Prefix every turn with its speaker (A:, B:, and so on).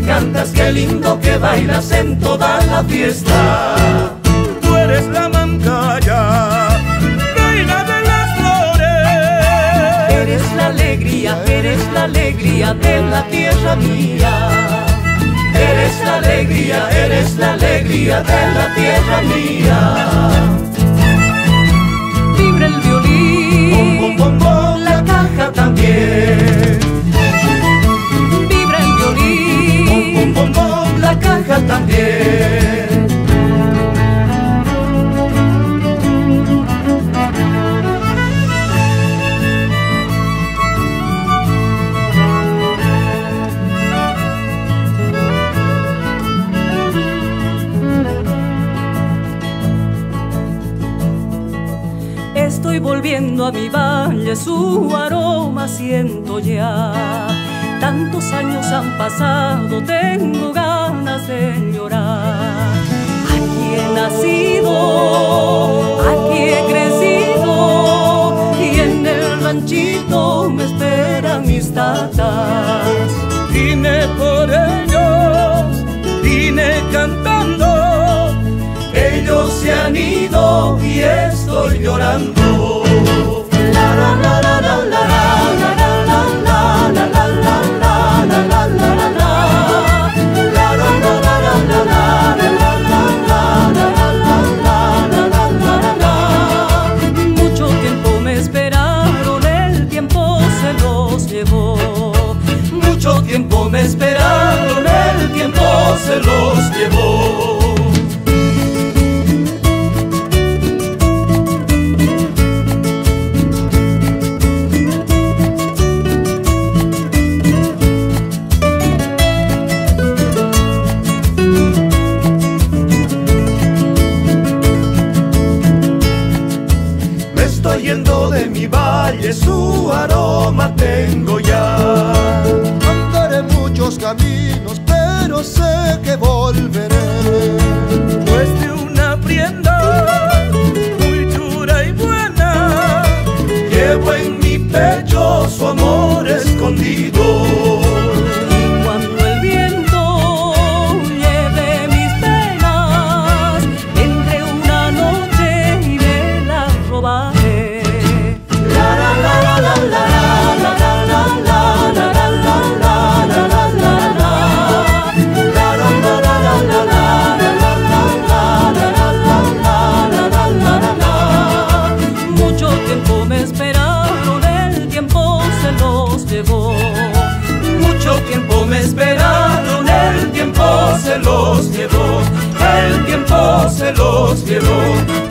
A: cantas, qué lindo que bailas en toda la fiesta.
B: Tú eres la mancaya, reina de las flores.
A: Eres la alegría de la tierra mía. Eres la alegría de la tierra mía. Vibra el violín,
B: Bom, bom, bom, bom.
A: la caja también. Vibra el violín,
B: Bom, bom, bom.
A: la caja también. Estoy volviendo a mi valle, su aroma siento ya. Tantos años han pasado, tengo ganas de llorar. Aquí he nacido, aquí he crecido, y en el ranchito me esperan mis tatas.
B: Vine por ellos, vine cantando.
A: Ellos se han ido y estoy llorando. La la la la la la la la la la la la la la la la la la. Mucho tiempo me esperaron, el tiempo se los llevó. Mucho tiempo me esperaron, el tiempo se los llevó.
B: Yendo de mi valle, su aroma tengo ya.
C: Andaré muchos caminos, pero sé que volveré.
B: Pues de una prenda muy dura y buena, llevo en mi pecho su amor escondido.
A: Y cuando el viento lleve mis penas, vendré una noche y me las robaré. Mucho tiempo me esperaron, el tiempo se los llevó. Mucho tiempo me esperaron, el tiempo se los llevó. El tiempo se los llevó.